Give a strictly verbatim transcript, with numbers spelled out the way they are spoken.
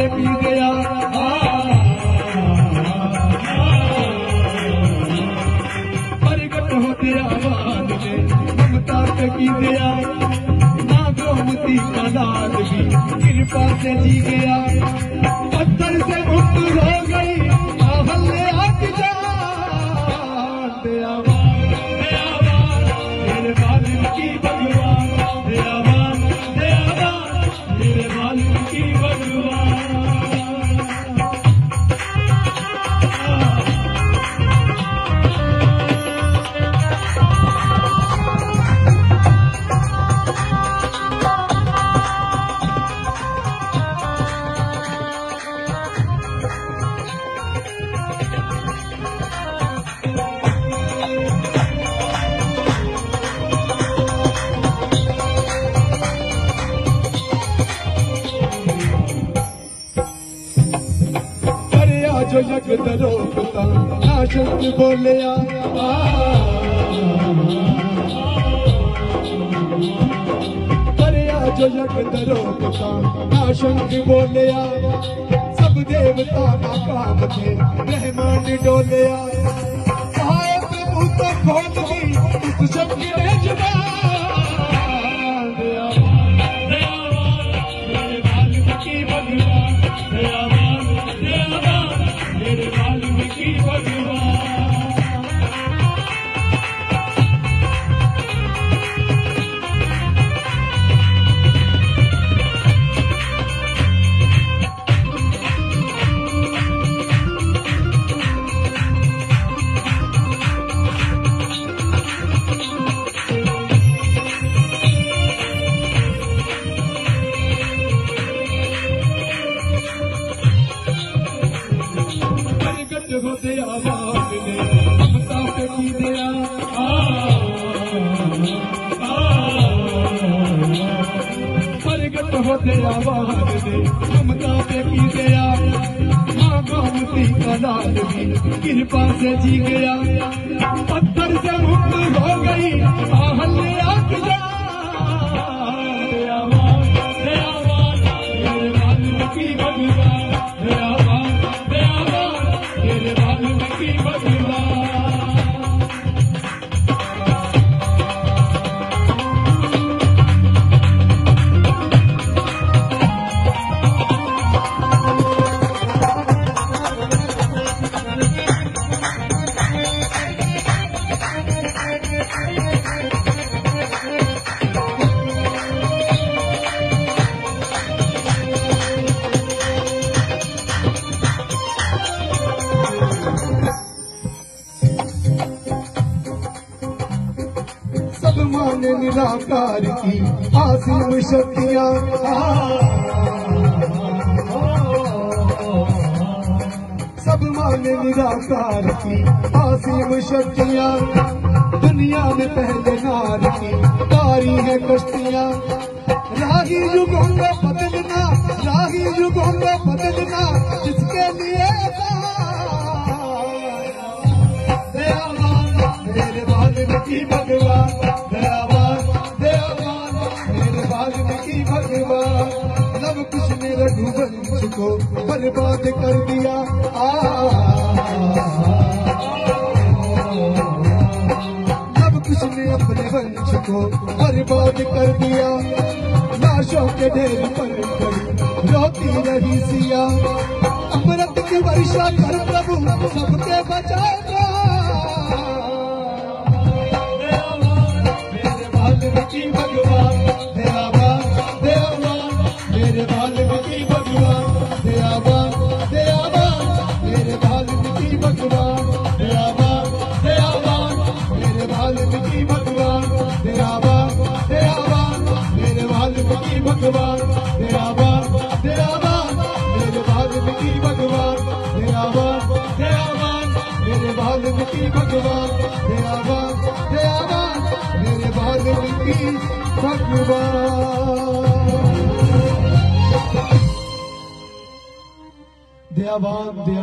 की दया, प्रगट होते आबाद में ममता की दया, ना गोमती का लाल भी कृपा से जी गया, पत्थर से मुक्त हो गई आहल्य आके जान। दयावान दयावान मेरे वाल्मीकि भगवान, दयावान दयावान मेरे वाल्मीकि भगवान। जो जग दरोकता नाशक बोलिया, करया जो जग दरोकता नाशक बोलिया, सब देवता का काम थे रहमान डोलिया, कहा प्रभु तो खोल दी उस शक्ति ने जुबान। होते आबाद ने ममता की दया, प्रगट होते आबाद ने ममता की दया, माँ गोमती का लाल भी कृपा से जी गया, पत्थर से मुक्त हो गई आहल्य आके जान। दयावान दयावान मेरे वाल्मीकि भगवान, दयावान दयावान मेरे वाल्मीकि भगवान। माने निराकार की आसीम शक्तियां, सब माने निराकार की आसीम शक्तियां, दुनिया में पहले नार की तारी है कश्तियां, राही युगों में बदलना, राही युगों में बदलना जिसके लिए मेरे वाल्मीकि भगवान, दयावान दयावान मेरे वाल्मीकि भगवान। लव कुश ने रघुवंश को बर्बाद कर दिया, लव कुश ने अपने वंश को बर्बाद कर दिया, लाशों के ढेर पर खड़ी रोती रही सिया, अमृत की वर्षा कर प्रभु सबके बचाएगा। वाल्मीकि भगवान, दयावान दयावान मेरे वाल्मीकि भगवान, दयावान दयावान मेरे वाल्मीकि भगवान, दयावान दयावान मेरे वाल्मीकि भगवान, दयावान दयावान मेरे वाल्मीकि भगवान, दयावान दयावान मेरे वाल्मीकि भगवान, दयावान दयावान मेरे वाल्मीकि भगवान, दयावान दयावान मेरे वाल्मीकि भगवान। दयावान।